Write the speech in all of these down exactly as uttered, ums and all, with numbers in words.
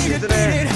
시들해.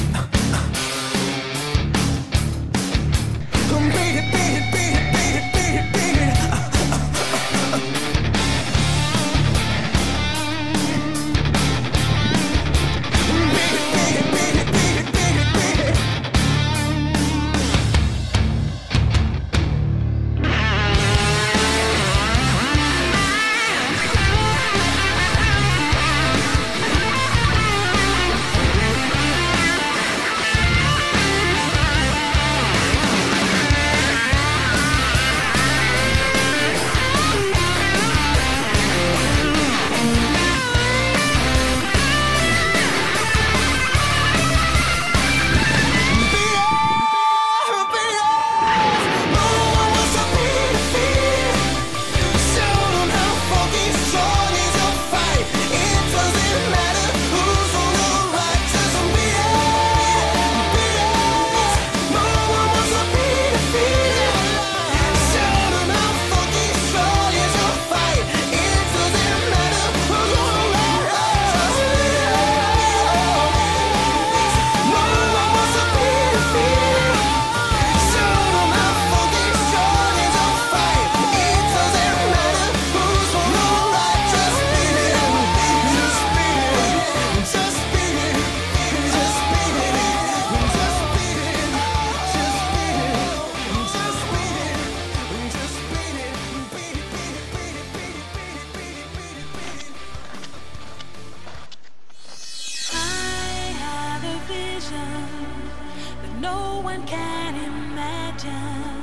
No one can imagine.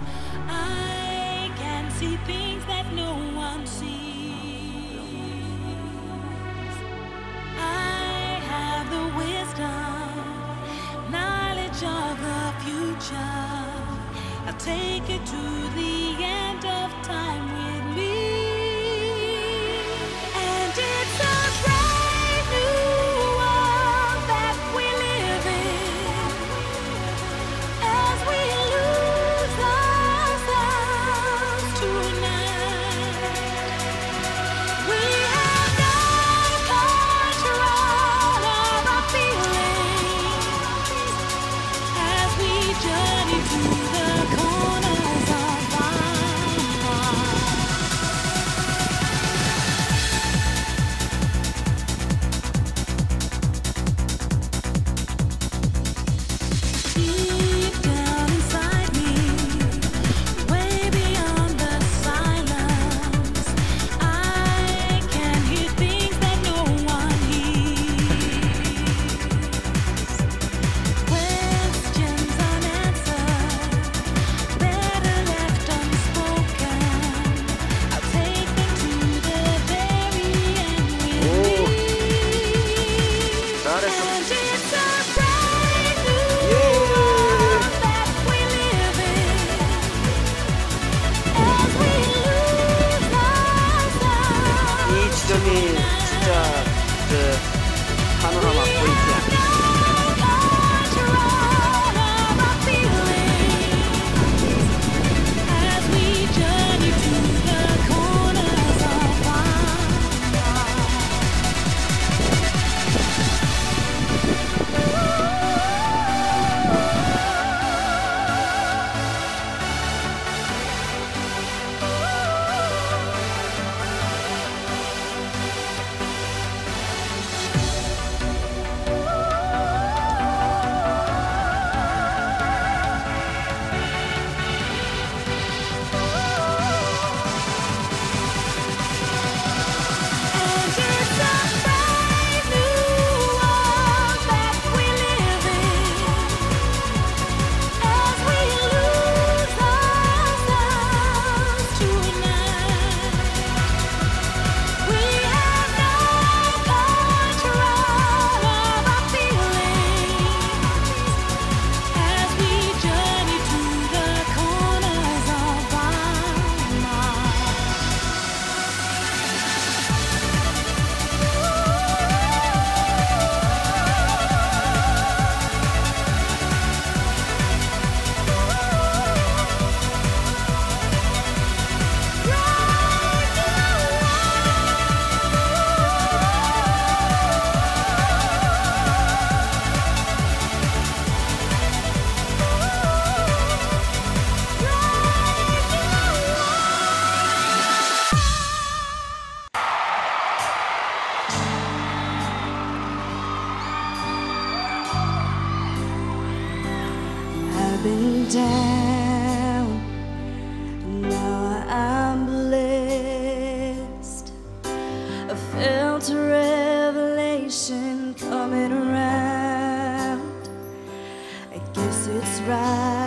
I can see things that no one sees. I have the wisdom, knowledge of the future. I'll take you to the end of time with me. And it's a brand new world that we live in. As we lose ourselves tonight, we have no control of our feelings as we journey to the corners of our hearts. Deep down inside me, way beyond the silence, I can hear things that no one hears. Questions unanswered, better left unspoken. I'll take them to the very end with me. 잘했어. And it's a brand new world that we live in. As we lose ourselves 이 지점이 진짜 그 파노라마 포인트야. control of our feelings as we journey to the corners of our hearts. I've been down, now I'm blessed. I felt a revelation coming around. I guess it's right.